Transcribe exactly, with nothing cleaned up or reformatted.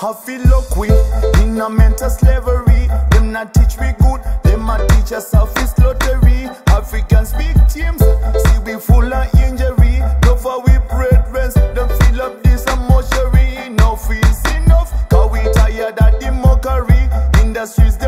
I feel look we in a mental slavery. Them not teach we good, them a teach us selfish lottery. Africans victims, see we full of injury. Love for we brethren, them fill up this emotionary. Enough is enough, cause we tired of the mockery. Industries